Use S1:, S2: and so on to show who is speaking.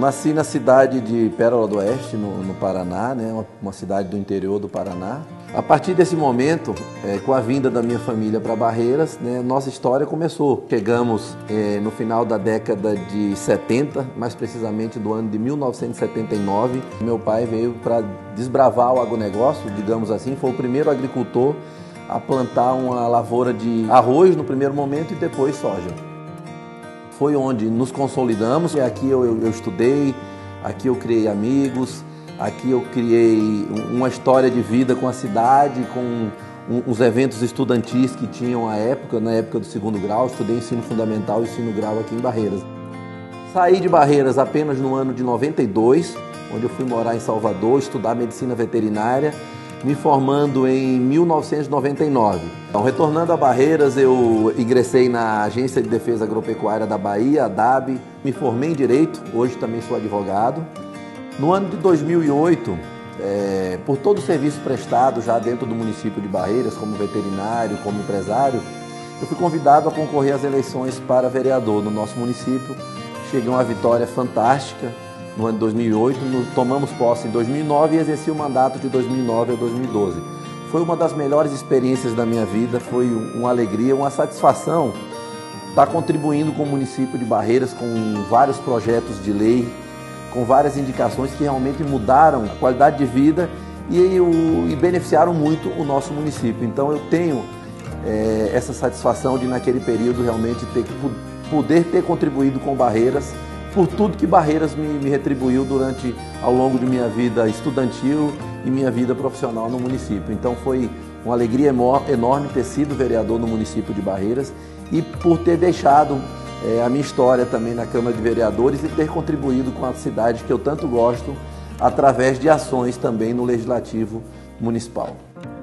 S1: Nasci na cidade de Pérola do Oeste, no Paraná, né? Uma cidade do interior do Paraná. A partir desse momento, com a vinda da minha família para Barreiras, né, nossa história começou. Chegamos no final da década de 70, mais precisamente do ano de 1979. Meu pai veio para desbravar o agronegócio, digamos assim, foi o primeiro agricultor a plantar uma lavoura de arroz no primeiro momento e depois soja. Foi onde nos consolidamos, e aqui eu estudei, aqui eu criei amigos, aqui eu criei uma história de vida com a cidade, com uns eventos estudantis que tinham na época do segundo grau. Estudei ensino fundamental e ensino grau aqui em Barreiras. Saí de Barreiras apenas no ano de 92, onde eu fui morar em Salvador, estudar medicina veterinária, me formando em 1999. Então, retornando a Barreiras, eu ingressei na Agência de Defesa Agropecuária da Bahia, a DAB, me formei em Direito, hoje também sou advogado. No ano de 2008, por todo o serviço prestado já dentro do município de Barreiras, como veterinário, como empresário, eu fui convidado a concorrer às eleições para vereador no nosso município. Cheguei a uma vitória fantástica no ano de 2008, tomamos posse em 2009 e exerci o mandato de 2009 a 2012. Foi uma das melhores experiências da minha vida, foi uma alegria, uma satisfação estar contribuindo com o município de Barreiras, com vários projetos de lei, com várias indicações que realmente mudaram a qualidade de vida e beneficiaram muito o nosso município. Então eu tenho essa satisfação de naquele período realmente poder ter contribuído com Barreiras, por tudo que Barreiras me retribuiu ao longo de minha vida estudantil e minha vida profissional no município. Então foi uma alegria enorme ter sido vereador no município de Barreiras e por ter deixado a minha história também na Câmara de Vereadores e ter contribuído com a cidade que eu tanto gosto através de ações também no Legislativo Municipal.